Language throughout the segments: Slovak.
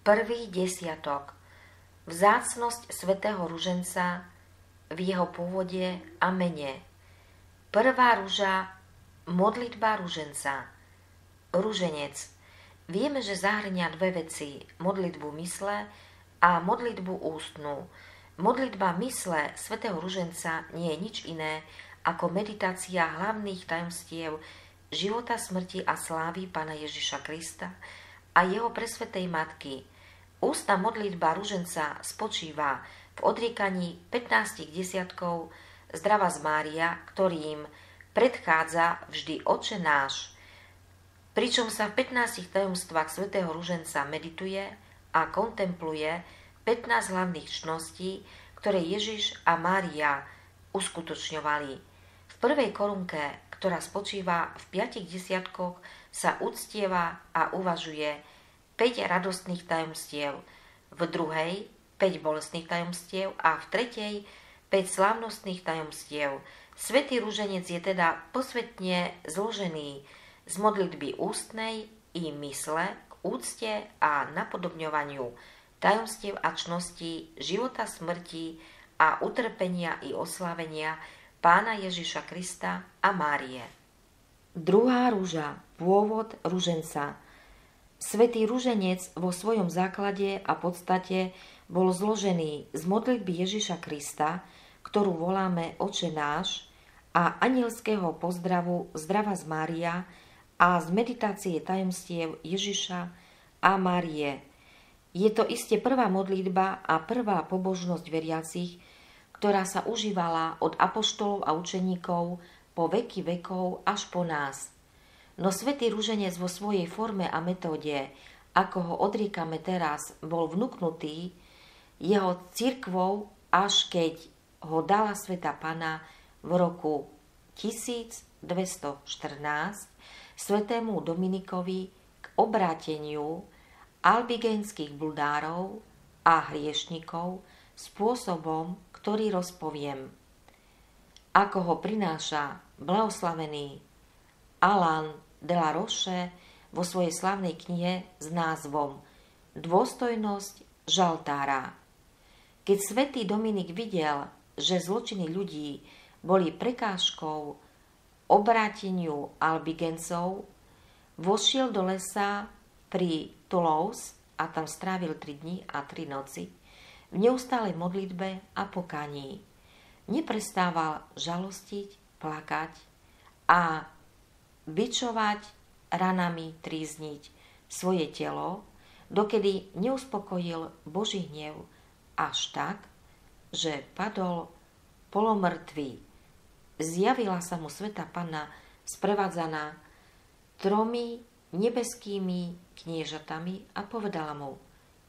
Prvý desiatok. Vzácnosť svätého ruženca v jeho pôvode a mene. Prvá ruža, modlitba ruženca. Ruženec. Vieme, že zahŕňa dve veci, modlitbu mysle a modlitbu ústnu. Modlitba mysle svätého ruženca nie je nič iné ako meditácia hlavných tajomstiev života, smrti a slávy Pána Ježiša Krista a jeho presvätej matky. Ústna modlitba ruženca spočíva v odriekaní 15 desiatkov Zdravás Mária, ktorým predchádza vždy Otče náš, pričom sa v 15 tajomstvách svätého ruženca medituje a kontempluje 15 hlavných čností, ktoré Ježiš a Mária uskutočňovali. V prvej korunke, ktorá spočíva v 5 desiatkoch, sa uctieva a uvažuje 5 radostných tajomstiev, v druhej 5 bolestných tajomstiev a v tretej 5 slávnostných tajomstiev. Svätý ruženec je teda posvetne zložený z modlitby ústnej i mysle k úcte a napodobňovaniu tajomstiev a čností života, smrti a utrpenia i oslávenia Pána Ježiša Krista a Márie. Druhá ruža, pôvod ruženca. Svätý ruženec vo svojom základe a podstate bol zložený z modlitby Ježiša Krista, ktorú voláme Otče náš, a anielského pozdravu Zdravás Mária a z meditácie tajomstiev Ježiša a Márie. Je to iste prvá modlitba a prvá pobožnosť veriacich, ktorá sa užívala od apoštolov a učeníkov po veky vekov až po nás. No svätý ruženec vo svojej forme a metóde, ako ho odriekame teraz, bol vnuknutý jeho cirkvou, až keď ho dala Svätá Panna v roku 1214 svätému Dominikovi k obráteniu albigenských bludárov a hriešnikov spôsobom, ktorý rozpoviem. Ako ho prináša blahoslavený Alain de la Roche vo svojej slavnej knihe s názvom Dôstojnosť žaltára. Keď svätý Dominik videl, že zločiny ľudí boli prekážkou obráteniu albigencov, vošiel do lesa pri Toulouse a tam strávil 3 dni a 3 noci v neustálej modlitbe a pokáni. Neprestával žalostiť, plakať a bičovať, ranami trízniť svoje telo, dokedy neuspokojil Boží hnev až tak, že padol polomrtvý. Zjavila sa mu Svätá Panna sprevádzaná 3 nebeskými kniežatami a povedala mu: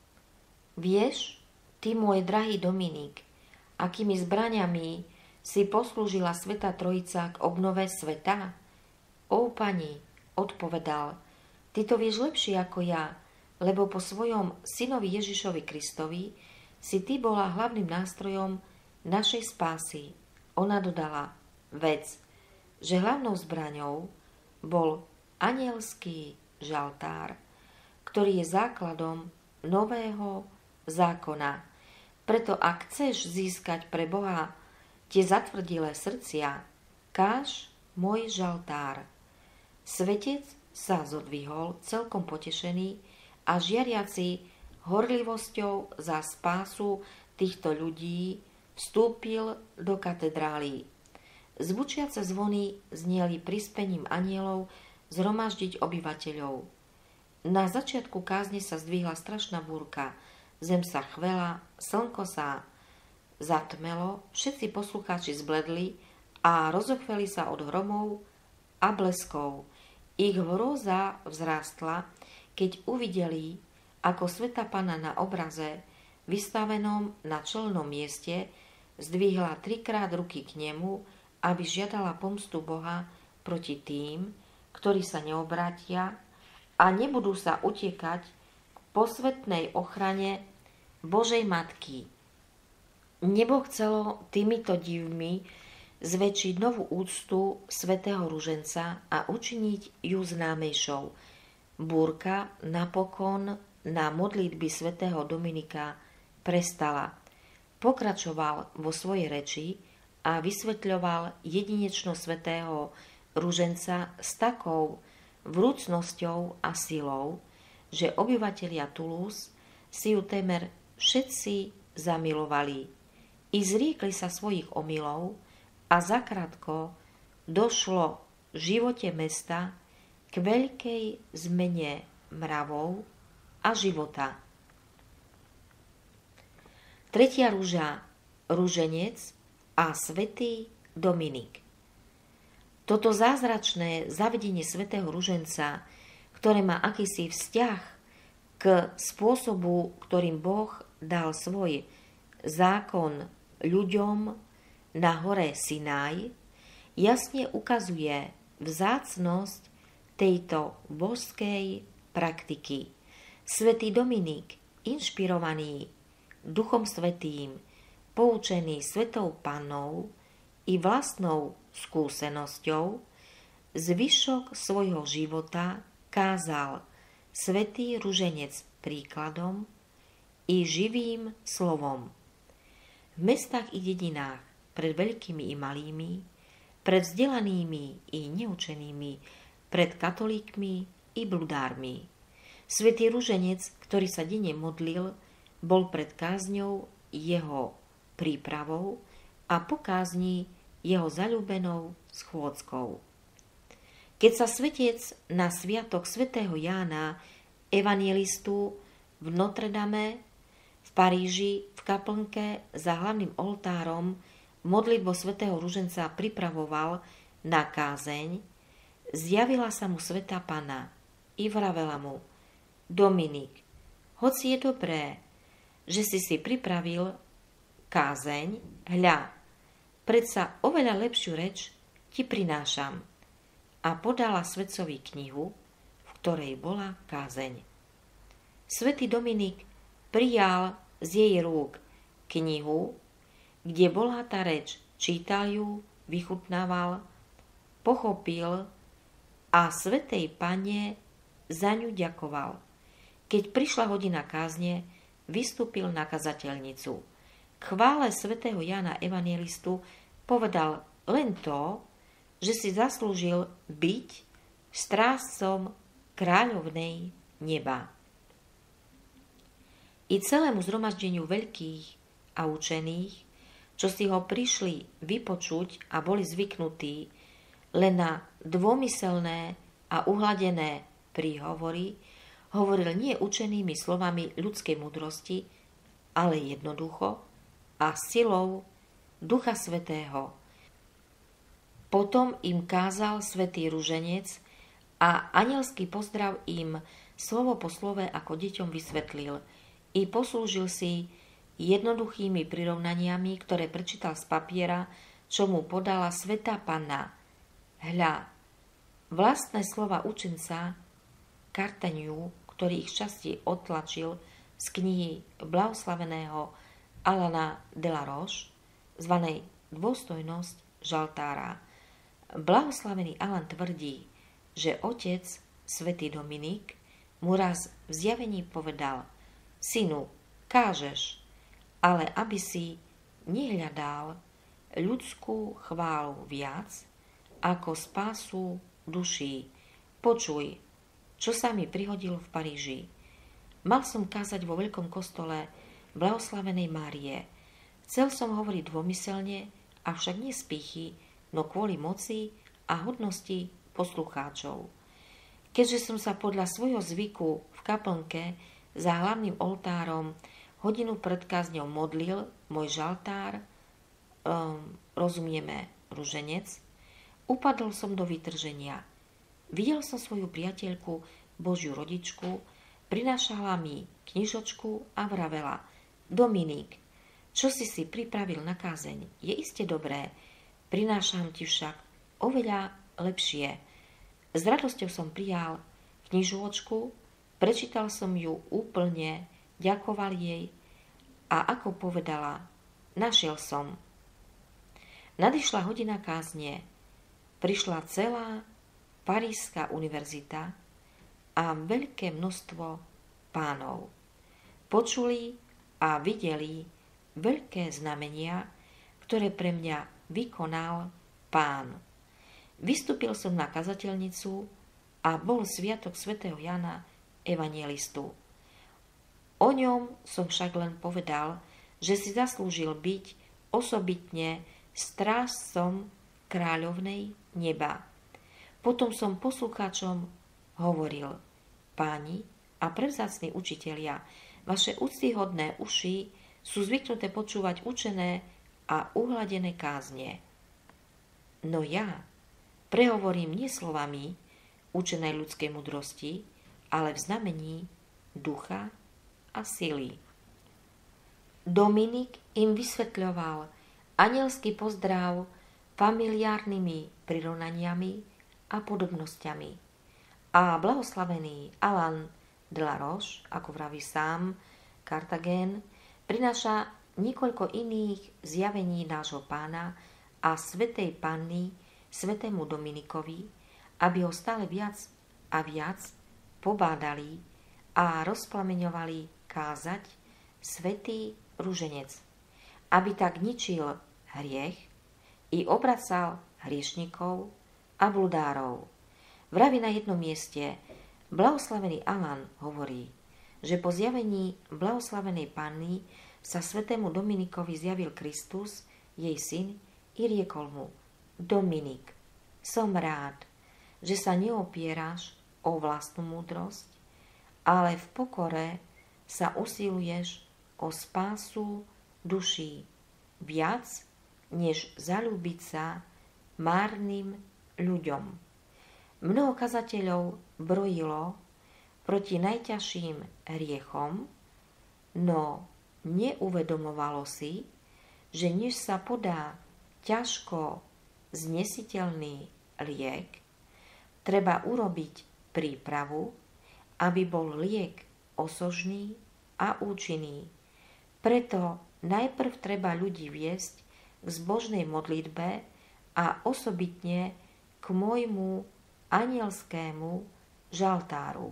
Vieš, ty môj drahý Dominik, akými zbraňami si poslúžila Svätá Trojica k obnove sveta? Ó, pani, odpovedal, ty to vieš lepšie ako ja, lebo po svojom synovi Ježišovi Kristovi si ty bola hlavným nástrojom našej spásy. Ona dodala, vec, že hlavnou zbraňou bol anielský žaltár, ktorý je základom nového zákona. Preto ak chceš získať pre Boha tie zatvrdilé srdcia, káž môj žaltár. Svetec sa zodvihol celkom potešený a žiariaci horlivosťou za spásu týchto ľudí vstúpil do katedrály. Zvučiace zvony znieli prispením anielov zhromaždiť obyvateľov. Na začiatku kázne sa zdvihla strašná búrka, zem sa chvela, slnko sa zatmelo, všetci poslucháči zbledli a rozochveli sa od hromov a bleskov. Ich hrôza vzrástla, keď uvideli, ako Svätá Panna na obraze, vystavenom na čelnom mieste, zdvihla 3-krát ruky k nemu, aby žiadala pomstu Boha proti tým, ktorí sa neobrátia a nebudú sa utiekať k posvätnej ochrane Božej Matky. Nebo chcelo týmito divmi zväčšiť novú úctu svätého ruženca a učiniť ju známejšou. Búrka napokon na modlitby svätého Dominika prestala. Pokračoval vo svojej reči a vysvetľoval jedinečnosť svätého Ruženca s takou vrúcnosťou a silou, že obyvatelia Toulouse si ju témer všetci zamilovali i zriekli sa svojich omylov a zakrátko došlo v živote mesta k veľkej zmene mravov a života. Tretia rúža, Ruženec a svätý Dominik. Toto zázračné zavedenie svätého Ruženca, ktoré má akýsi vzťah k spôsobu, ktorým Boh dal svoj zákon ľuďom na hore Sinaj, jasne ukazuje vzácnosť tejto božskej praktiky. Svätý Dominik, inšpirovaný Duchom Svätým, poučený Svätou Pannou i vlastnou skúsenosťou, zvyšok svojho života kázal svätý Ruženec príkladom i živým slovom. V mestách i dedinách, pred veľkými i malými, pred vzdelanými i neučenými, pred katolíkmi i bludármi. Svätý Ruženec, ktorý sa denne modlil, bol pred kázňou jeho prípravou a po kázni jeho zaľúbenou schôdzkou. Keď sa svetec na sviatok svätého Jána Evangelistu v Notre Dame v Paríži v kaplnke za hlavným oltárom modlitbu svätého Ruženca pripravoval na kázeň, zjavila sa mu Svätá Panna i vravela mu: Dominik, hoci je dobré, že si pripravil kázeň, hľa, predsa oveľa lepšiu reč ti prinášam. A podala svetcovi knihu, v ktorej bola kázeň. Svätý Dominik prijal z jej rúk knihu, kde bola tá reč, čítal ju, vychutnával, pochopil a Svätej Panne za ňu ďakoval. Keď prišla hodina kázne, vystúpil na kazateľnicu. K chvále svätého Jána Evangelistu povedal len to, že si zaslúžil byť strážcom kráľovnej neba. I celému zhromaždeniu veľkých a učených, čo si ho prišli vypočuť a boli zvyknutí len na dômyselné a uhladené príhovory, hovoril nie učenými slovami ľudskej múdrosti, ale jednoducho a silou Ducha Svätého. Potom im kázal svätý Ruženec a anielský pozdrav im slovo po slove ako deťom vysvetlil i poslúžil si jednoduchými prirovnaniami, ktoré prečítal z papiera, čo mu podala Svätá Panna. Hľa, vlastné slova učenca Cartagenu, ktorý ich časti odtlačil z knihy blahoslaveného Alana de la Roche, zvanej Dôstojnosť žaltára. Blahoslavený Alan tvrdí, že otec, svätý Dominik, mu raz v zjavení povedal: Synu, kážeš, ale aby si nehľadal ľudskú chválu viac ako spásu duší. Počuj, čo sa mi prihodilo v Paríži. Mal som kázať vo veľkom kostole blahoslavenej Márie. Chcel som hovoriť dômyselne, avšak nie z pýchy, no kvôli moci a hodnosti poslucháčov. Keďže som sa podľa svojho zvyku v kaplnke za hlavným oltárom hodinu pred kázňou modlil môj žaltár, rozumieme Ruženec, upadol som do vytrženia. Videl som svoju priateľku, Božiu rodičku, prinášala mi knižočku a vravela: Dominik, čo si pripravil na kázeň, je iste dobré, prinášam ti však oveľa lepšie. S radosťou som prijal knižočku, prečítal som ju úplne, ďakoval jej a ako povedala, našiel som. Nadišla hodina kázne, prišla celá Parížska univerzita a veľké množstvo Pánov. Počuli a videli veľké znamenia, ktoré pre mňa vykonal Pán. Vystúpil som na kazateľnicu a bol sviatok svätého Jana Evangelistu. O ňom som však len povedal, že si zaslúžil byť osobitne strážcom kráľovnej neba. Potom som poslucháčom hovoril: Páni a prevzácni učitelia, vaše úctyhodné uši sú zvyknuté počúvať učené a uhladené kázne. No ja prehovorím nie slovami učenej ľudskej mudrosti, ale v znamení ducha a sily. Dominik im vysvetľoval anielský pozdrav familiárnymi prirovnaniami a podobnosťami. A blahoslavený Alain de la Roche, ako vraví sám Cartagén, prináša niekoľko iných zjavení nášho Pána a svätej Panny svätému Dominikovi, aby ho stále viac a viac pobádali a rozplameňovali kázať svätý ruženec, aby tak ničil hriech i obracal hriešnikov a bludárov. Vraví na jednom mieste: blahoslavený Alan hovorí, že po zjavení blahoslavenej Panny sa svätému Dominikovi zjavil Kristus, jej syn, i riekol mu: Dominik, som rád, že sa neopieráš o vlastnú múdrosť, ale v pokore sa usiluješ o spásu duší viac, než zaľúbiť sa márnym ľuďom. Mnoho kazateľov brojilo proti najťažším hriechom, no neuvedomovalo si, že než sa podá ťažko znesiteľný liek, treba urobiť prípravu, aby bol liek osožný a účinný. Preto najprv treba ľudí viesť k zbožnej modlitbe a osobitne k môjmu anielskému žaltáru.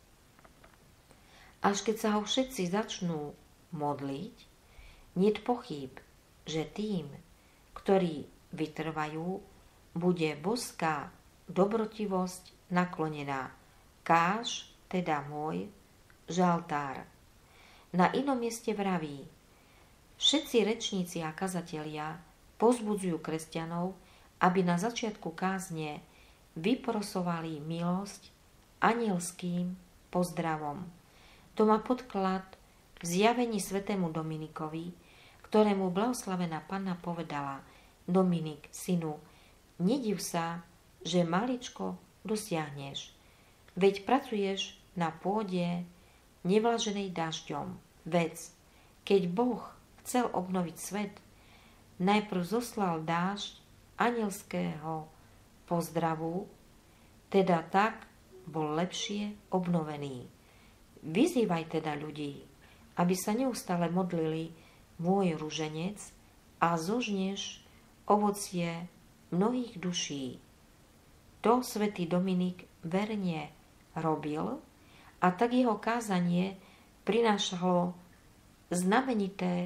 Až keď sa ho všetci začnú modliť, niet pochýb, že tým, ktorí vytrvajú, bude boská dobrotivosť naklonená. Káž teda môj žaltár. Na inom mieste vraví: všetci rečníci a kazatelia povzbudzujú kresťanov, aby na začiatku kázne vyprosovali milosť anielským pozdravom. To má podklad v zjavení svätému Dominikovi, ktorému blahoslavená Panna povedala: Dominik, synu, nediv sa, že maličko dosiahneš, veď pracuješ na pôde nevlaženej dažďom. Vec, keď Boh chcel obnoviť svet, najprv zoslal dážď anielského pozdravu, teda tak bol lepšie obnovený. Vyzývaj teda ľudí, aby sa neustále modlili môj ruženec a zožneš ovocie mnohých duší. To svätý Dominik verne robil a tak jeho kázanie prinášalo znamenité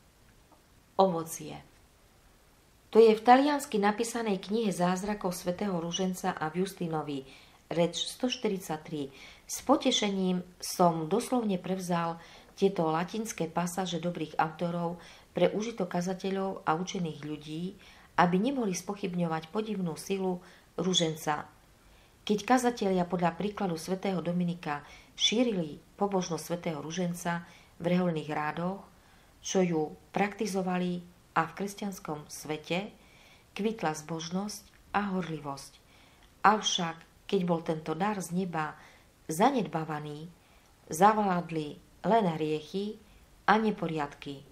ovocie. To je v taliansky napísanej knihe Zázrakov svätého Ruženca a v Justinovi, reč 143. S potešením som doslovne prevzal tieto latinské pasáže dobrých autorov pre užitok kazateľov a učených ľudí, aby nemohli spochybňovať podivnú silu ruženca. Keď kazatelia podľa príkladu svätého Dominika šírili pobožnosť svätého ruženca v rehoľných rádoch, čo ju praktizovali, a v kresťanskom svete kvitla zbožnosť a horlivosť. Avšak, keď bol tento dar z neba zanedbávaný, zavládli len hriechy a neporiadky.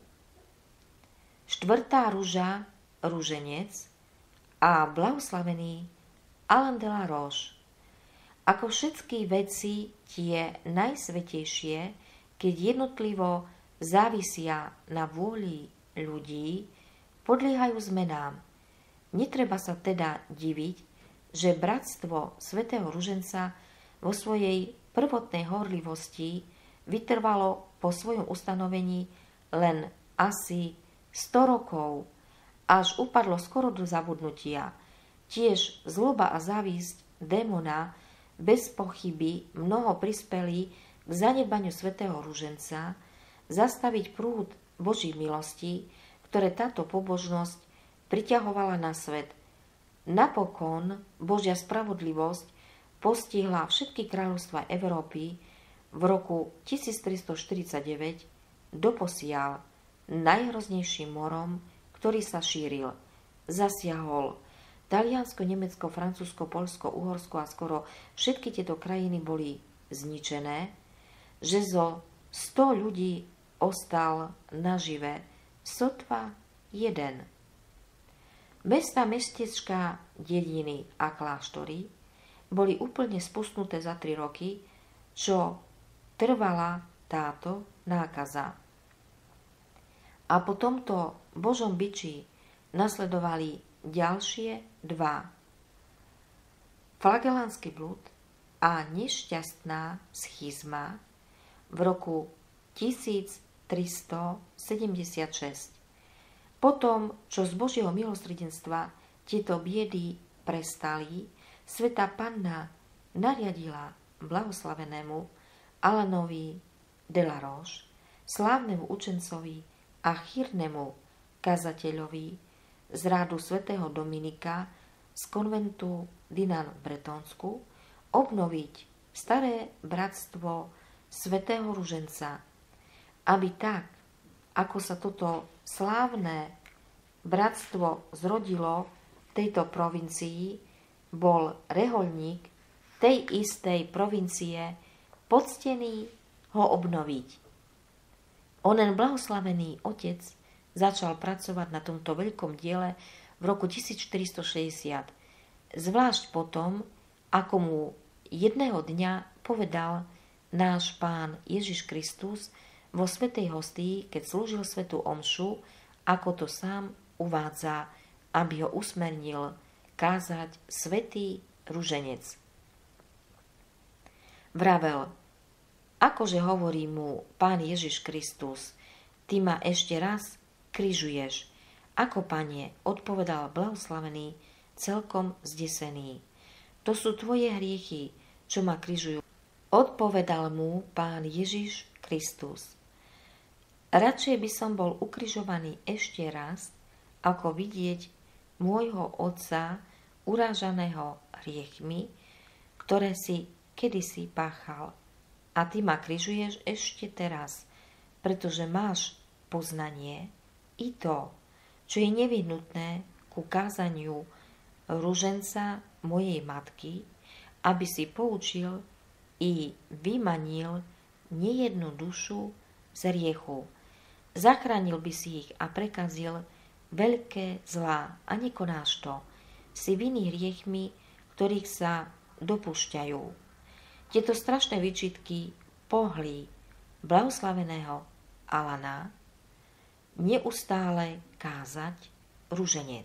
Štvrtá ruža, ruženec a blahoslavený Alain de la Roche. Ako všetky veci tie najsvätejšie, keď jednotlivo závisia na vôli ľudí, podliehajú zmenám. Netreba sa teda diviť, že bratstvo svätého Ruženca vo svojej prvotnej horlivosti vytrvalo po svojom ustanovení len asi 100 rokov, až upadlo skoro do zabudnutia. Tiež zloba a závisť démona bez pochyby mnoho prispeli k zanedbaniu svätého ruženca, zastaviť prúd Božích milostí, ktoré táto pobožnosť priťahovala na svet. Napokon Božia spravodlivosť postihla všetky kráľovstvá Európy v roku 1349 doposiaľ najhroznejším morom, ktorý sa šíril. Zasiahol Taliansko, Nemecko, Francúzsko, Poľsko, Uhorsko a skoro všetky tieto krajiny boli zničené, že zo 100 ľudí ostal nažive sotva jeden. Mesta, mestečká, dediny a kláštory boli úplne spustnuté za 3 roky, čo trvala táto nákaza. A po tomto Božom biči nasledovali ďalšie 2. Flagelánsky blud a nešťastná schizma v roku 1376. Potom, čo z Božieho milosrdenstva tieto biedy prestali, Svätá Panna nariadila blahoslavenému Alanovi de la Roche, slávnemu učencovi a chýrnemu kazateľovi z rádu svätého Dominika z konventu Dinan v Bretonsku, obnoviť staré bratstvo svätého ruženca, aby tak, ako sa toto slávne bratstvo zrodilo v tejto provincii, bol rehoľník tej istej provincie poctený ho obnoviť. Onen blahoslavený otec začal pracovať na tomto veľkom diele v roku 1460, zvlášť potom, ako mu jedného dňa povedal náš Pán Ježiš Kristus vo svätej hostii, keď slúžil svätú omšu, ako to sám uvádza, aby ho usmernil kázať svätý ruženec. Vravel: akože hovorí mu Pán Ježiš Kristus, ty ma ešte raz križuješ. Ako, Pane, odpovedal blahoslavený, celkom zdesený. To sú tvoje hriechy, čo ma križujú. Odpovedal mu Pán Ježiš Kristus: radšej by som bol ukrižovaný ešte raz, ako vidieť môjho otca urážaného hriechmi, ktoré si kedysi páchal. A ty ma križuješ ešte teraz, pretože máš poznanie i to, čo je nevyhnutné ku kázaniu ruženca mojej matky, aby si poučil i vymanil nejednu dušu z hriechu. Zachránil by si ich a prekazil veľké zlá a nekonáš to. Si vinný hriechmi, ktorých sa dopúšťajú. Tieto strašné výčitky pohli blahoslaveného Alana neustále kázať ruženec.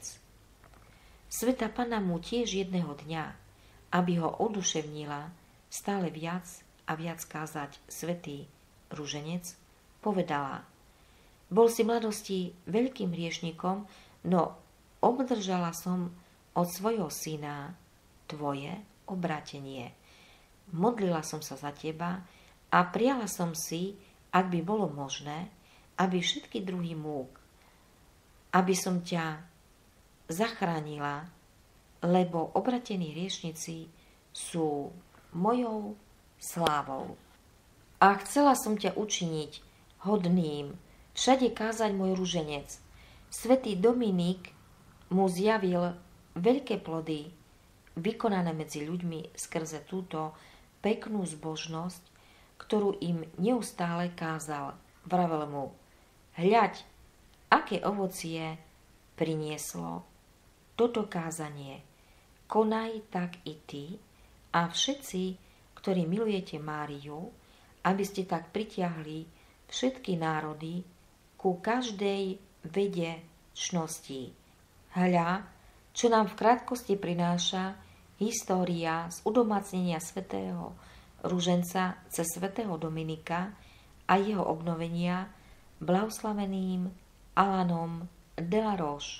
Svätá Panna mu tiež jedného dňa, aby ho oduševnila stále viac a viac kázať svätý ruženec, povedala: bol si mladosti veľkým hriešnikom, no obdržala som od svojho syna tvoje obrátenie. Modlila som sa za teba a prijala som si, ak by bolo možné, aby všetky druhy múk, aby som ťa zachránila, lebo obratení hriešnici sú mojou slávou. A chcela som ťa učiniť hodným všade kázať môj ruženec. Svätý Dominik mu zjavil veľké plody, vykonané medzi ľuďmi skrze túto peknú zbožnosť, ktorú im neustále kázal. Vravel mu: hľaď, aké ovocie prinieslo toto kázanie. Konaj tak i ty a všetci, ktorí milujete Máriu, aby ste tak pritiahli všetky národy ku každej vede čnosti. Hľa, čo nám v krátkosti prináša história z udomácnenia svätého ruženca cez svätého Dominika a jeho obnovenia blahoslaveným Alanom de la Roche.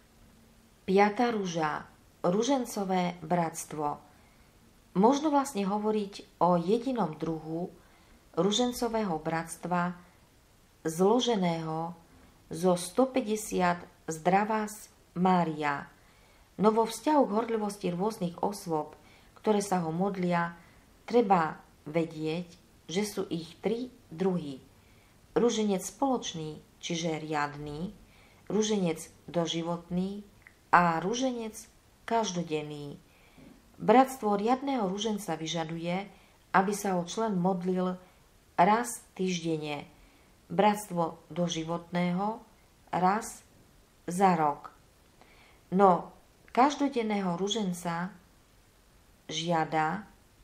5. rúža, ružencové bratstvo. Možno vlastne hovoriť o jedinom druhu ružencového bratstva zloženého zo 150 zdravás Mária. No vo vzťahu k horlivosti rôznych osôb, ktoré sa ho modlia, treba vedieť, že sú ich 3 druhy. Ruženec spoločný, čiže riadny, ruženec doživotný a ruženec každodenný. Bratstvo riadneho ruženca vyžaduje, aby sa ho člen modlil raz týždenne. Bratstvo doživotného raz za rok. No každodenného ruženca žiada,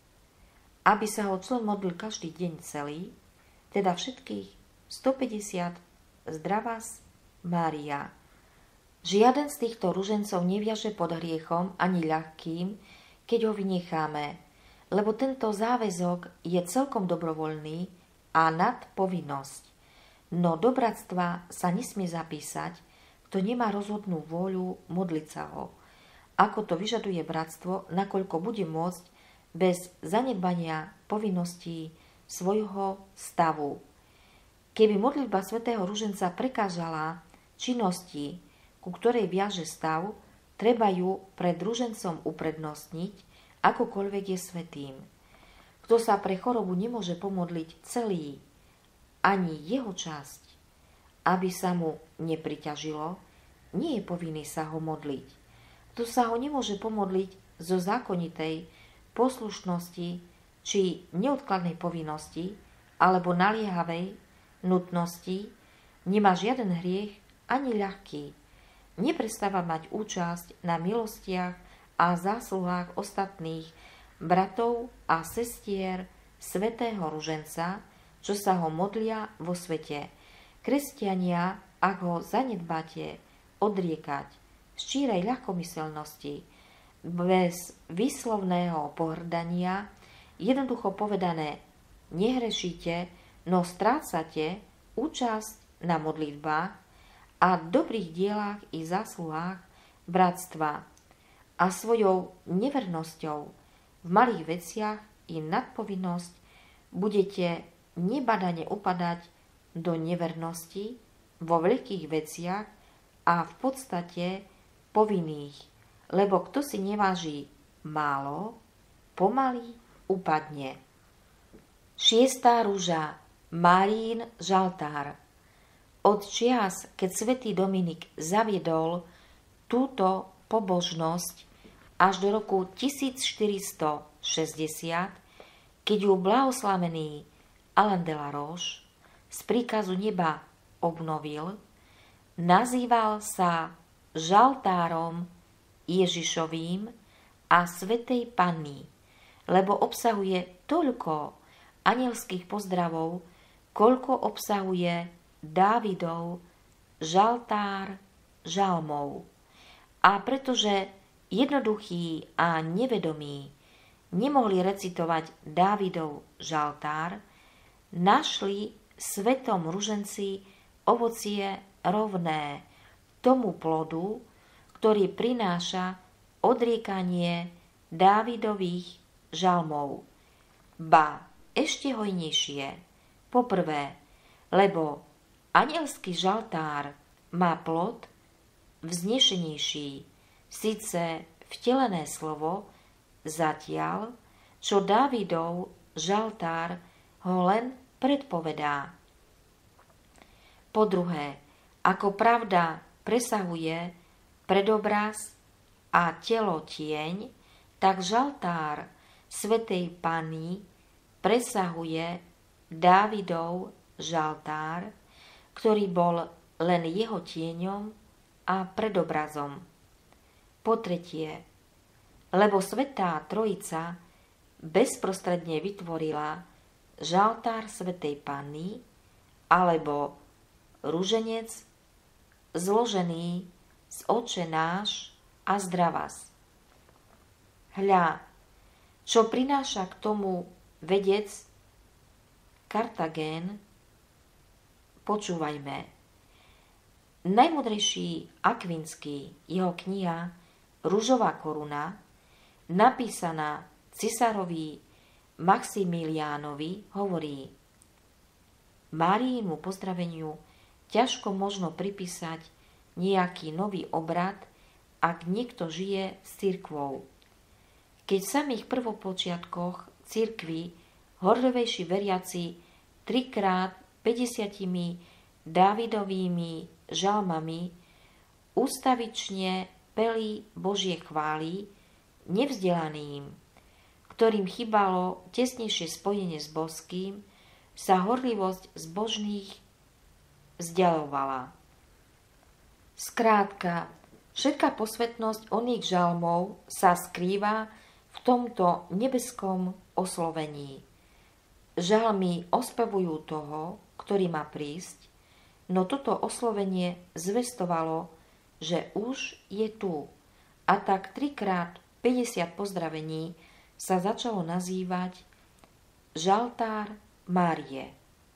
aby sa ho člen modlil každý deň celý, teda všetkých 150 zdravás Mária. Žiaden z týchto ružencov neviaže pod hriechom ani ľahkým, keď ho vynecháme, lebo tento záväzok je celkom dobrovoľný a nad povinnosť. No do bratstva sa nesmie zapísať, kto nemá rozhodnú vôľu modliť sa ho, ako to vyžaduje bratstvo, nakoľko bude môcť bez zanedbania povinností svojho stavu. Keby modlitba svätého ruženca prekážala činnosti, ku ktorej viaže stav, treba ju pred ružencom uprednostniť, akokoľvek je svätým. Kto sa pre chorobu nemôže pomodliť celý, ani jeho časť, aby sa mu nepriťažilo, nie je povinný sa ho modliť. Kto sa ho nemôže pomodliť zo zákonitej poslušnosti či neodkladnej povinnosti alebo naliehavej nutnosti, nemá žiaden hriech ani ľahký. Neprestáva mať účasť na milostiach a zásluhách ostatných bratov a sestier svätého ruženca, čo sa ho modlia vo svete. Kresťania, ak ho zanedbáte odriekať z čírej ľahkomyselnosti, bez výslovného pohrdania, jednoducho povedané, nehrešíte, no strácate účasť na modlitbách a dobrých dielách i zásluhách bratstva a svojou nevernosťou v malých veciach i nadpovinnosť budete nebadane upadať do nevernosti vo veľkých veciach a v podstate povinných, lebo kto si neváži málo, pomaly upadne. 6. rúža, Máriin žaltár. Od čias, keď svätý Dominik zaviedol túto pobožnosť až do roku 1460, keď ju blahoslavený Alain de la Roche z príkazu neba obnovil, nazýval sa žaltárom Ježišovým a Svätej Panny, lebo obsahuje toľko anielských pozdravov, koľko obsahuje Dávidov žaltár žalmov. A pretože jednoduchí a nevedomí nemohli recitovať Dávidov žaltár, našli v svätom ruženci ovocie rovné tomu plodu, ktorý prináša odriekanie Dávidových žalmov. Ba ešte hojnejšie. Poprvé, lebo anielský žaltár má plod vznešenejší, síce vtelené slovo, zatiaľ, čo Dávidov žaltár ho len predpovedá. Po druhé, ako pravda presahuje predobraz a telo tieň, tak žaltár Svätej Panny presahuje Dávidov žaltár, ktorý bol len jeho tieňom a predobrazom. Po tretie, lebo Svätá Trojica bezprostredne vytvorila žaltár Svätej Panny alebo ruženec zložený z Otče náš a zdravás. Hľa, čo prináša k tomu vedec Kartagén, počúvajme. Najmudrejší Akvinský, jeho kniha Ružová koruna, napísaná cisárovi Maximiliánovi, hovorí: Máriinmu pozdraveniu ťažko možno pripísať nejaký nový obrad, ak niekto žije s cirkvou. Keď v samých prvopočiatkoch cirkvi horlivejší veriaci 3x 50 Dávidovými žalmami ústavične peli Božie chvály nevzdelaným, ktorým chýbalo tesnejšie spojenie s božským, sa horlivosť zbožných vzdialovala. Skrátka, všetká posvetnosť oných žalmov sa skrýva v tomto nebeskom oslovení. Žalmy ospevujú toho, ktorý má prísť, no toto oslovenie zvestovalo, že už je tu, a tak 3x 50 pozdravení sa začalo nazývať Žaltár Márie.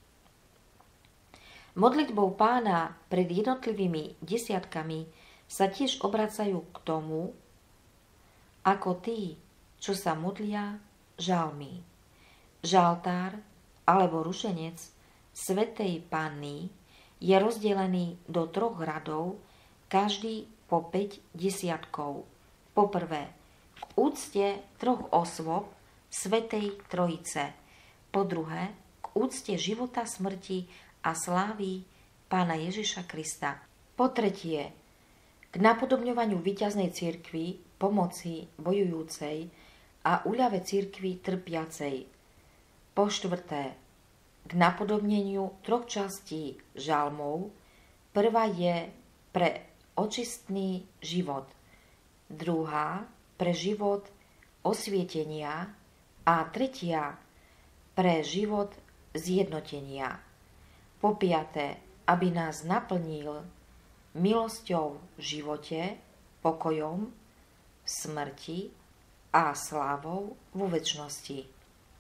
Modlitbou Pána pred jednotlivými desiatkami sa tiež obracajú k tomu, ako tí, čo sa modlia žalmy. Žaltár alebo ruženec Svätej Panny je rozdelený do 3 radov, každý po 5 desiatkov. Poprvé, k úcte 3 osôb Svätej Trojice. Po druhé, k úcte života, smrti a slávy Pána Ježiša Krista. Po tretie, k napodobňovaniu víťaznej cirkvi, pomoci bojujúcej a úľave cirkvi trpiacej. Po štvrté, k napodobneniu 3 častí žalmov. Prvá je pre očistný život, druhá pre život osvietenia a tretia pre život zjednotenia. Po piaté, aby nás naplnil milosťou v živote, pokojom v smrti a slávou vo večnosti.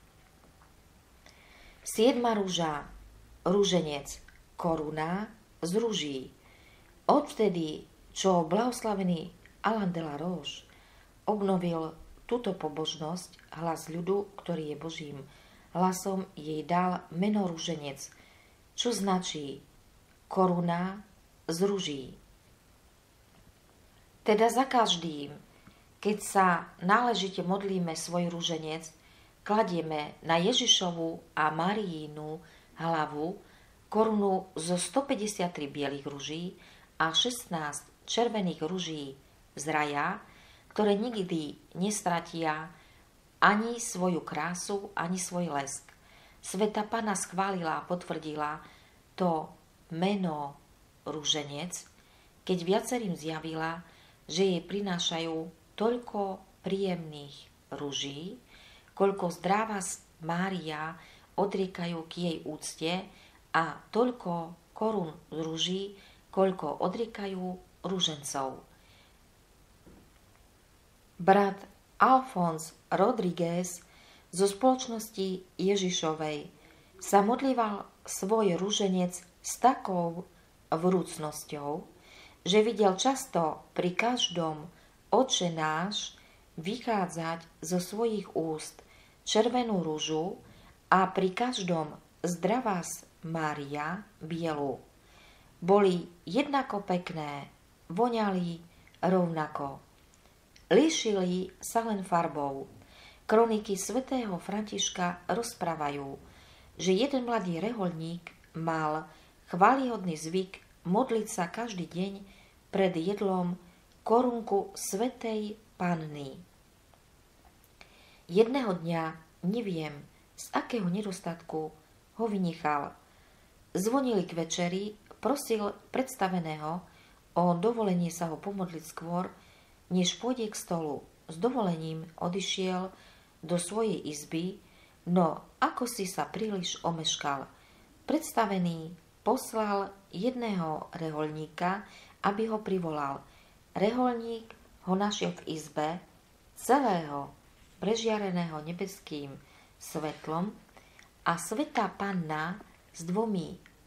7. rúža, rúženec, koruna z ruží. Odvtedy, čo blahoslavený Alain de la Roche obnovil túto pobožnosť, hlas ľudu, ktorý je Božím hlasom, jej dal meno rúženec, čo značí koruna z ruží. Teda za každým, keď sa náležite modlíme svoj rúženec, kladieme na Ježišovu a Máriinu hlavu korunu zo 153 bielých ruží a 16 červených ruží z raja, ktoré nikdy nestratia ani svoju krásu, ani svoj lesk. Svätá Panna schválila a potvrdila to meno rúženec, keď viacerým zjavila, že jej prinášajú toľko príjemných ruží, koľko zdravá Mária odriekajú k jej úcte, a toľko korún z ruží, koľko odriekajú rúžencov. Brat Alfons Rodriguez zo spoločnosti Ježišovej sa modlíval svoj rúženec s takou vrúcnosťou, že videl často pri každom Otče náš vychádzať zo svojich úst červenú ružu a pri každom zdravás Mária bielu. Boli jednako pekné, voňali rovnako. Líšili sa len farbou. Kroniky svätého Františka rozprávajú, že jeden mladý rehoľník mal chválihodný zvyk modliť sa každý deň pred jedlom korunku Svätej Panny. Jedného dňa, neviem z akého nedostatku, ho vynechal. Zvonili k večeri, prosil predstaveného o dovolenie sa ho pomodliť skôr, než pôjde k stolu. S dovolením odišiel do svojej izby, no ako si sa príliš omeškal. Predstavený poslal jedného rehoľníka, aby ho privolal. Rehoľník ho našiel v izbe, celého prežiareného nebeským svetlom, a Svätá Panna s 2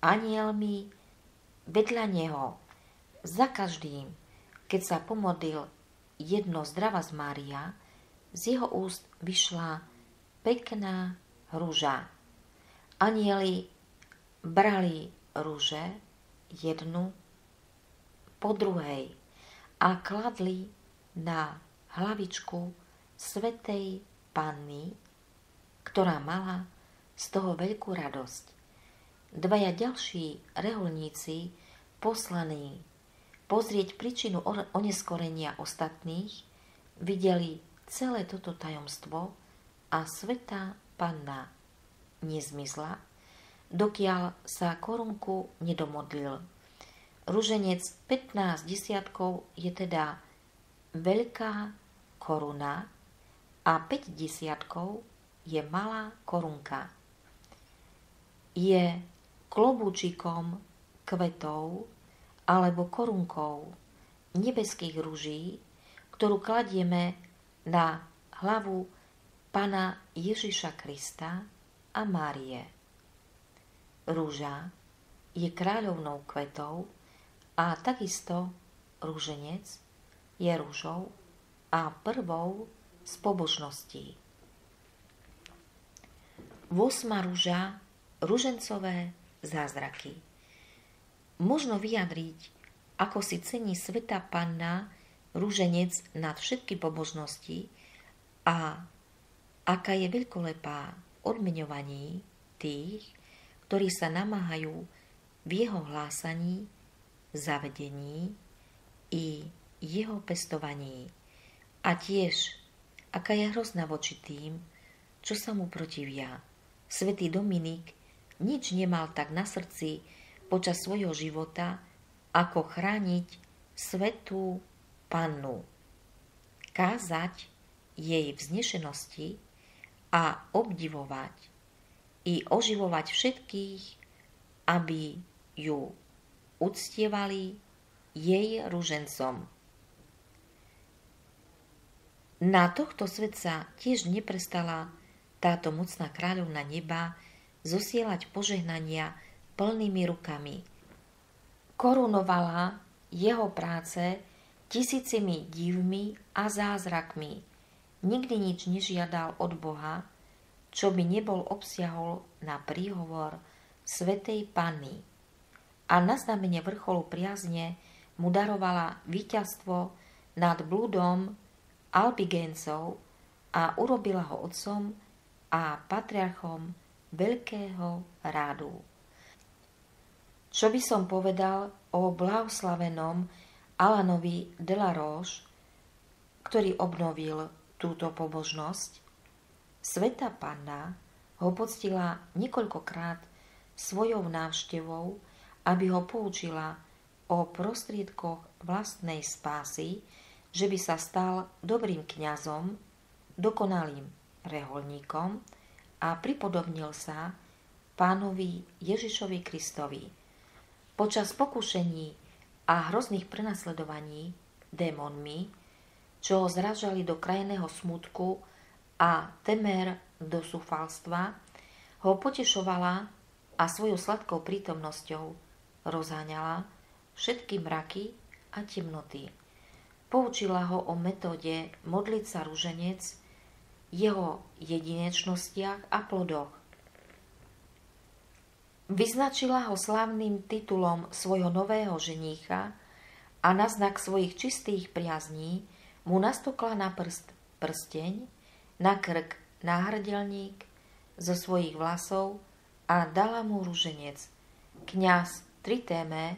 anielmi vedľa neho. Za každým, keď sa pomodlil jedno zdravá Mária, z jeho úst vyšla pekná rúža. Anjeli brali rúže jednu po druhej a kladli na hlavičku svätej Panny, ktorá mala z toho veľkú radosť. Dvaja ďalší reholníci, poslaní pozrieť príčinu oneskorenia ostatných, videli celé toto tajomstvo a svätá Panna nezmizla, dokiaľ sa korunku nedomodlil. Ruženec 15 desiatkov je teda veľká koruna a 5 desiatkov je malá korunka. Je klobúčikom kvetov alebo korunkou nebeských ruží, ktorú kladieme na hlavu Pána Ježiša Krista a Márie. Rúža je kráľovnou kvetov a takisto rúženec je rúžou a prvou z pobožností. 8. rúža, ružencové zázraky. Možno vyjadriť, ako si cení svätá Panna rúženec nad všetky pobožnosti a aká je veľkolepá odmeňovaní tých, ktorí sa namáhajú v jeho hlásaní, zavedení i jeho pestovaní. A tiež, aká je hrozná voči tým, čo sa mu protivia. Svätý Dominik nič nemal tak na srdci počas svojho života, ako chrániť svätú Pannu, kázať jej vznešenosti a obdivovať i oživovať všetkých, aby ju uctievali jej ružencom. Na tohto svetca tiež neprestala táto mocná kráľovna neba zosielať požehnania plnými rukami. Korunovala jeho práce tisícimi divmi a zázrakmi. Nikdy nič nežiadal od Boha, čo by nebol obsiahol na príhovor svätej Panny. A na znamenie vrcholu priazne mu darovala víťazstvo nad blúdom Albigéncov a urobila ho otcom a patriarchom veľkého rádu. Čo by som povedal o blahoslavenom Alanovi de la Roche, ktorý obnovil túto pobožnosť? Svätá Panna ho poctila niekoľkokrát svojou návštevou, aby ho poučila o prostriedkoch vlastnej spásy, že by sa stal dobrým kňazom, dokonalým reholníkom a pripodobnil sa Pánovi Ježišovi Kristovi. Počas pokušení a hrozných prenasledovaní démonmi, čo ho zražali do krajného smutku a temer do zúfalstva, ho potešovala a svojou sladkou prítomnosťou rozháňala všetky mraky a temnoty. Poučila ho o metóde modliť sa ruženec, jeho jedinečnostiach a plodoch. Vyznačila ho slávnym titulom svojho nového ženícha a na znak svojich čistých priazní mu nastokla na prst prsteň, na krk náhrdelník zo svojich vlasov a dala mu ruženec. Kňaz Tritéme,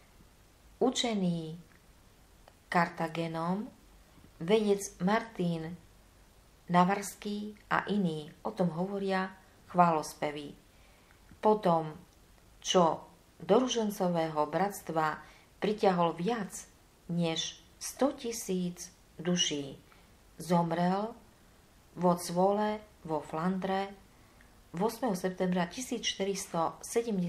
učený Kartagénom, vedec Martín Navarský a iní o tom hovoria chválospevy. Potom, čo do ružencového bratstva priťahol viac než 100 000 duší, zomrel vo Cvole vo Flandre 8. septembra 1475.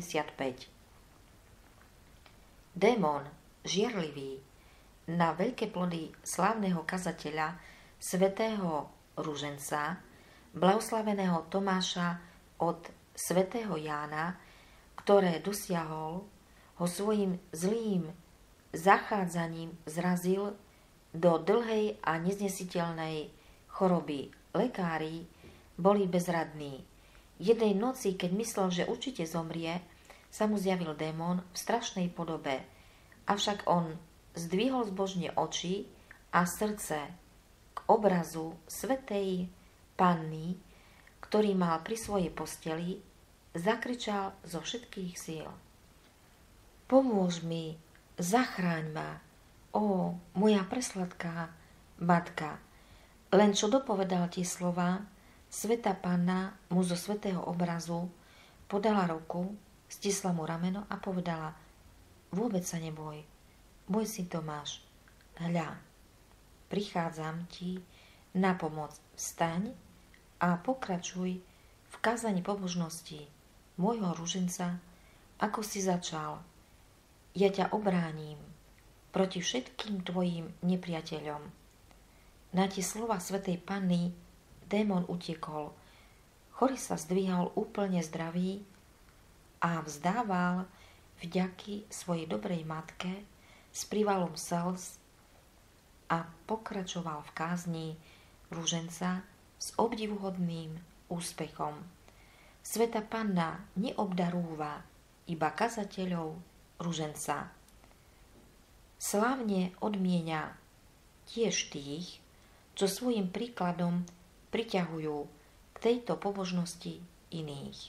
Démon žiarlivý na veľké plody slávneho kazateľa svätého Ruženca, blahoslaveného Tomáša od svätého Jána, ktoré dosiahol, ho svojim zlým zachádzaním zrazil do dlhej a neznesiteľnej choroby. Lekári boli bezradní. Jednej noci, keď myslel, že určite zomrie, sa mu zjavil démon v strašnej podobe. Avšak on zdvihol zbožne oči a srdce k obrazu svätej Panny, ktorý mal pri svojej posteli, zakričal zo všetkých síl: Pomôž mi, zachráň ma, ó, moja presladká matka. Len čo dopovedal tie slova, svätá Panna mu zo svätého obrazu podala ruku, stisla mu rameno a povedala: Vôbec sa neboj, môj syn Tomáš, hľa, prichádzam ti na pomoc, vstaň a pokračuj v kázaní pobožnosti môjho ruženca, ako si začal. Ja ťa obránim proti všetkým tvojim nepriateľom. Na tie slova svätej Panny démon utiekol. Chorý sa zdvihol úplne zdravý a vzdával vďaky svojej dobrej matke s prívalom slz a pokračoval v kázni ruženca s obdivuhodným úspechom. Svätá Panna neobdarúva iba kazateľov ruženca. Slávne odmienia tiež tých, čo svojim príkladom priťahujú k tejto pobožnosti iných.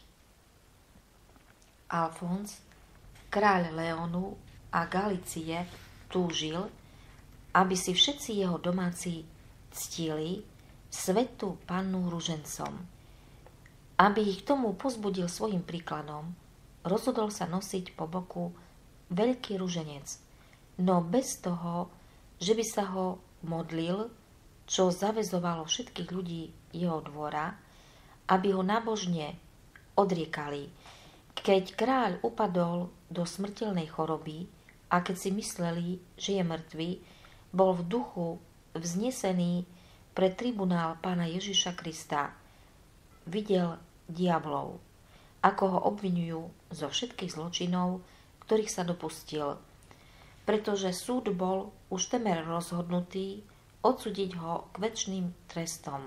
Alfons, kráľ Leonu a Galície, túžil, aby si všetci jeho domáci ctili svätú Pannu ružencom. Aby ich k tomu pozbudil svojim príkladom, rozhodol sa nosiť po boku veľký ruženec, no bez toho, že by sa ho modlil, čo zaväzovalo všetkých ľudí jeho dvora, aby ho nábožne odriekali. Keď kráľ upadol do smrteľnej choroby a keď si mysleli, že je mŕtvy, bol v duchu vznesený pred tribunál Pána Ježiša Krista. Videl diablov, ako ho obviňujú zo všetkých zločinov, ktorých sa dopustil, pretože súd bol už temer rozhodnutý odsúdiť ho k večným trestom.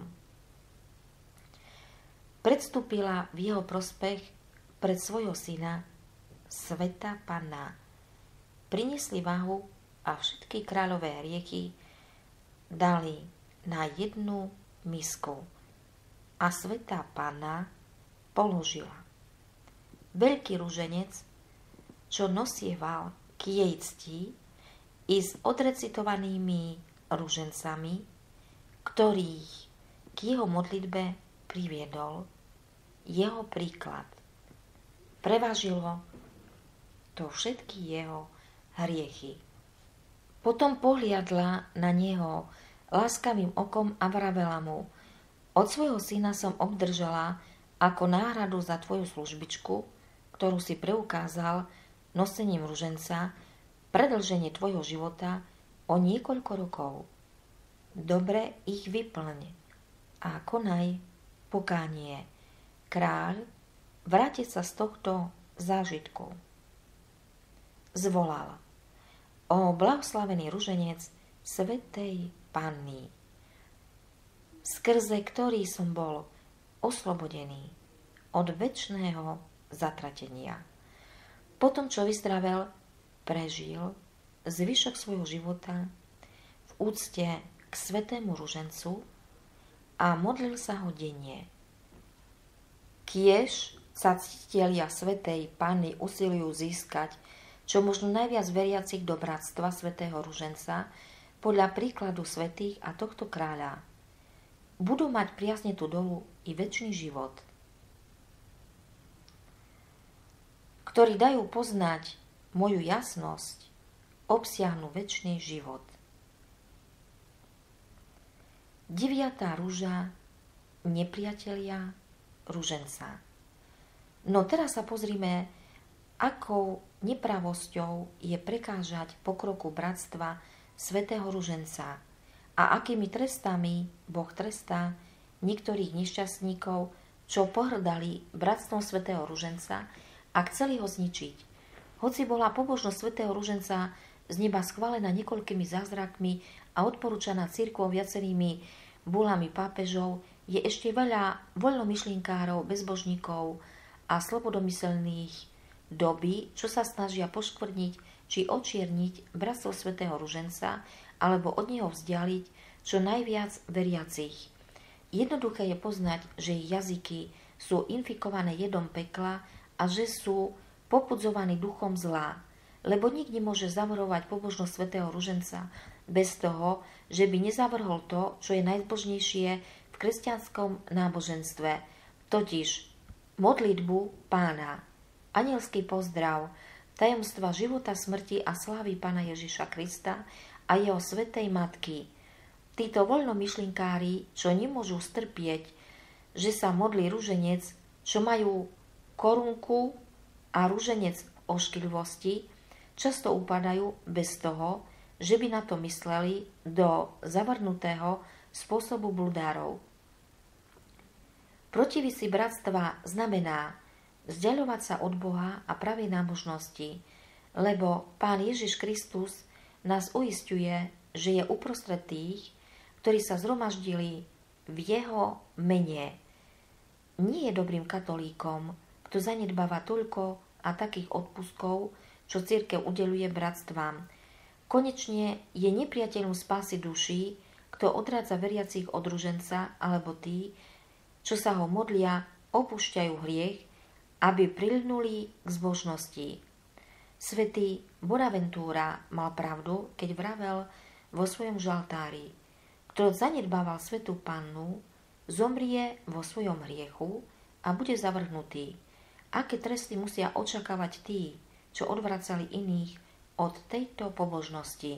Predstúpila v jeho prospech pred svojho syna svätá Panna. Priniesli váhu a všetky kráľové hriechy dali na jednu misku a svätá Panna položila veľký ruženec, čo nosieval k jej cti i s odrecitovanými ružencami, ktorých k jeho modlitbe priviedol jeho príklad. Prevážilo to všetky jeho hriechy. Potom pohliadla na neho láskavým okom a vravela mu: Od svojho syna som obdržala ako náhradu za tvoju službičku, ktorú si preukázal nosením ruženca, predĺženie tvojho života o niekoľko rokov. Dobre ich vyplň a konaj pokánie. Kráľ vráti sa z tohto zážitku. Zvolal: O blahoslavený ruženec svätej Panny, skrze ktorý som bol oslobodený od večného zatratenia. Potom, čo vyzdravel, prežil zvyšok svojho života v úcte k svätému ružencu a modlil sa ho denne. Kiež sa ctitelia svätej Panny usilujú získať čo možno najviac veriacich do bratstva svätého ruženca podľa príkladu svätých a tohto kráľa. Budú mať priazne tu dolu i večný život, ktorí dajú poznať moju jasnosť, obsiahnu večný život. 9. rúža, nepriatelia ruženca. No teraz sa pozrime, akou nepravosťou je prekážať pokroku bratstva svätého ruženca a akými trestami Boh trestá niektorých nešťastníkov, čo pohrdali bratstvom svätého ruženca a chceli ho zničiť. Hoci bola pobožnosť svätého Ruženca z neba schválená niekoľkými zázrakmi a odporúčaná cirkvou viacerými bulami pápežov, je ešte veľa voľnomyšlienkárov, bezbožníkov a slobodomyselných doby, čo sa snažia poškvrniť či očierniť bratstvo svätého Ruženca alebo od neho vzdialiť čo najviac veriacich. Jednoduché je poznať, že ich jazyky sú infikované jedom pekla a že sú popudzovaní duchom zla, lebo nik nemôže zavrhovať pobožnosť svätého Ruženca bez toho, že by nezavrhol to, čo je najzbožnejšie v kresťanskom náboženstve, totiž modlitbu Pána, anielský pozdrav, tajomstva života, smrti a slávy Pána Ježiša Krista a jeho svätej matky. Títo voľnomyšlienkári, čo nemôžu strpieť, že sa modlí ruženec, čo majú korunku a ruženec ošklivosti, často upadajú bez toho, že by na to mysleli, do zavrnutého spôsobu bludárov. Protiviť si bratstva znamená vzdiaľovať sa od Boha a pravej nábožnosti, lebo Pán Ježiš Kristus nás uisťuje, že je uprostred tých, ktorí sa zhromaždili v jeho mene. Nie je dobrým katolíkom, kto zanedbáva toľko a takých odpustkov, čo cirkev udeľuje bratstvám. Konečne je nepriateľom spásy duší, kto odrádza veriacich od ruženca, alebo tí, čo sa ho modlia, opúšťajú hriech, aby priľnuli k zbožnosti. Svätý Bonaventura mal pravdu, keď vravel vo svojom žaltári: kto zanedbával svätú pannu, zomrie vo svojom hriechu a bude zavrhnutý. Aké tresty musia očakávať tí, čo odvracali iných od tejto pobožnosti.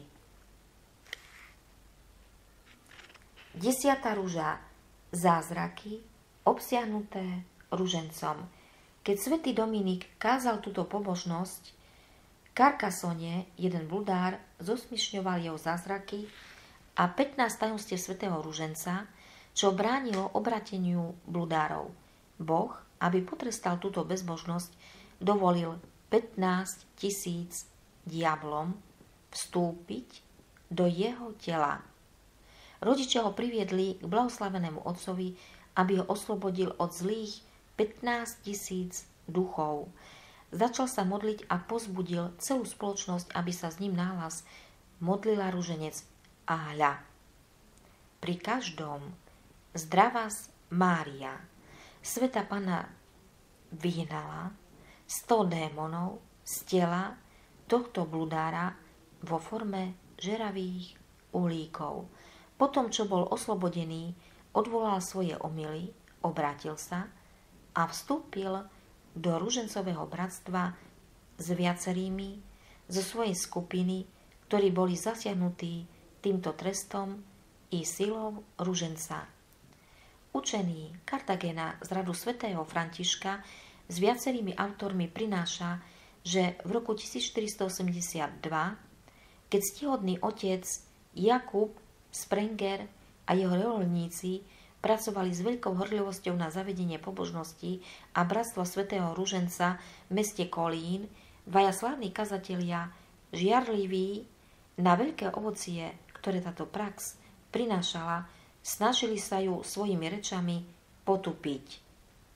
10. ruža. Zázraky obsiahnuté ružencom. Keď svätý Dominik kázal túto pobožnosť, Carcassonne, jeden bludár, zosmišňoval jeho zázraky a 15 tajomstiev svätého Ruženca, čo bránilo obrateniu bludárov. Boh, aby potrestal túto bezbožnosť, dovolil 15 000 diablom vstúpiť do jeho tela. Rodičia ho priviedli k blahoslavenému otcovi, aby ho oslobodil od zlých 15 000 duchov. Začal sa modliť a pozbudil celú spoločnosť, aby sa s ním nahlas modlila ruženec. A hľa, pri každom zdravás Mária, Svätá Panna vyhnala 100 démonov z tela tohto bludára vo forme žeravých uhlíkov. Potom, čo bol oslobodený, odvolal svoje omyly, obrátil sa a vstúpil do ružencového bratstva s viacerými zo svojej skupiny, ktorí boli zasiahnutí týmto trestom i silou ruženca. Učený Kartagena z radu svätého Františka s viacerými autormi prináša, že v roku 1482, keď ctihodný otec Jakub Sprenger a jeho reholníci pracovali s veľkou horlivosťou na zavedenie pobožnosti a bratstva svätého Ruženca v meste Kolín, dvaja slávni kazatelia, žiarliví na veľké ovocie, ktoré táto prax prinášala, snažili sa ju svojimi rečami potupiť.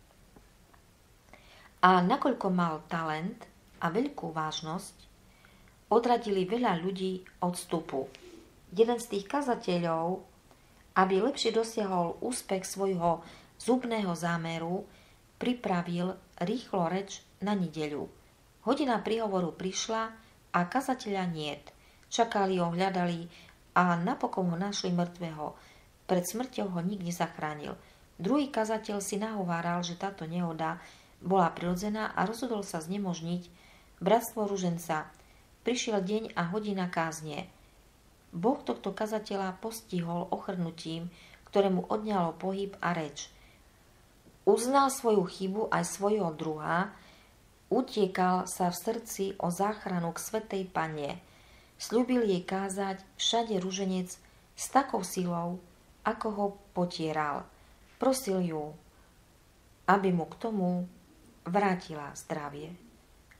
A nakoľko mal talent a veľkú vážnosť, odradili veľa ľudí od vstupu. Jeden z tých kazateľov, aby lepšie dosiahol úspech svojho zubného zámeru, pripravil rýchlo reč na nedeľu. Hodina príhovoru prišla a kazateľa niet. Čakali ho, hľadali a napokon ho našli mŕtvého. Pred smrťou ho nik nezachránil. Druhý kazateľ si nahováral, že táto nehoda bola prirodzená a rozhodol sa znemožniť bratstvo ruženca. Prišiel deň a hodina kázne. Boh tohto kazateľa postihol ochrnutím, ktorému odňalo pohyb a reč. Uznal svoju chybu aj svojho druha, utiekal sa v srdci o záchranu k svätej Panne. Sľúbil jej kázať všade ruženec s takou silou, ako ho potieral. Prosil ju, aby mu k tomu vrátila zdravie.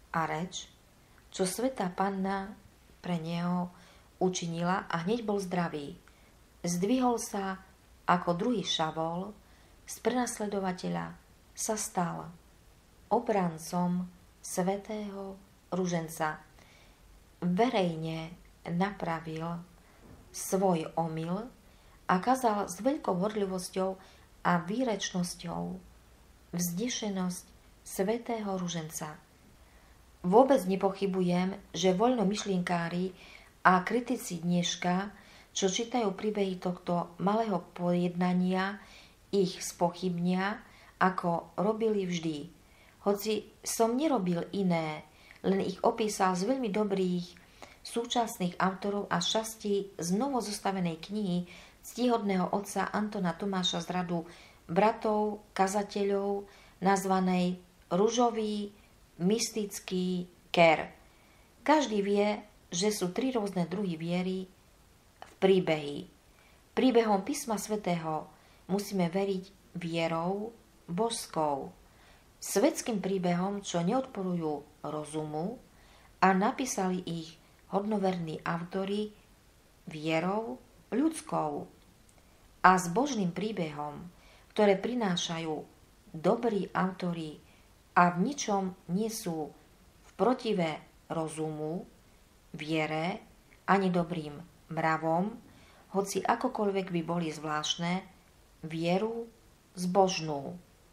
a reč, čo svätá Panna pre neho učinila, a hneď bol zdravý. Zdvihol sa ako druhý Šavol, z prenasledovateľa sa stal obrancom svätého ruženca. Verejne napravil svoj omyl a kazal s veľkou horlivosťou a výrečnosťou vzdešenosť svätého ruženca. Vôbec nepochybujem, že voľnomyšlienkári a kritici dneška, čo čítajú príbehy tohto malého pojednania, ich spochybnia, ako robili vždy. Hoci som nerobil iné, len ich opísal z veľmi dobrých súčasných autorov a časti z novozostavenej knihy ctihodného otca Antona Tomáša z radu bratov kazateľov, nazvanej Ružový mystický ker. Každý vie, že sú 3 rôzne druhy viery v príbehy. Príbehom písma svätého musíme veriť vierou božskou, svetským príbehom, čo neodporujú rozumu, a napísali ich hodnoverní autori vierou ľudskou, a s božným príbehom, ktoré prinášajú dobrí autori a v ničom nie sú v protive rozumu, viere ani dobrým mravom, hoci akokoľvek by boli zvláštne, vieru zbožnú.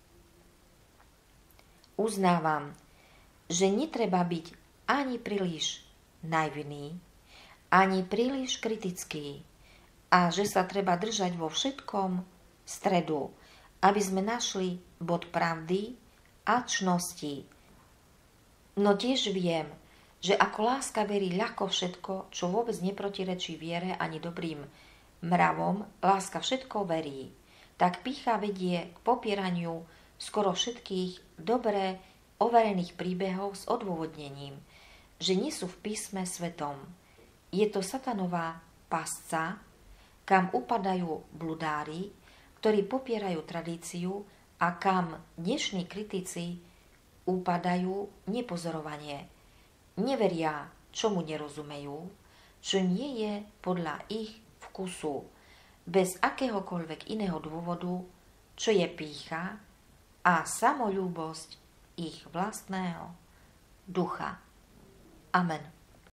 Uznávam, že netreba byť ani príliš naivný, ani príliš kritický, a že sa treba držať vo všetkom stredu, aby sme našli bod pravdy a čnosti. No tiež viem, že ako láska verí ľahko všetko, čo vôbec neprotirečí viere ani dobrým mravom, láska všetko verí, tak pýcha vedie k popieraniu skoro všetkých dobre overených príbehov s odôvodnením, že nie sú v písme svetom. Je to satanová pasca, kam upadajú bludári, ktorí popierajú tradíciu, a kam dnešní kritici upadajú nepozorovanie. Neveria, čomu nerozumejú, čo nie je podľa ich vkusu, bez akéhokoľvek iného dôvodu, čo je pýcha a samoľúbosť ich vlastného ducha. Amen.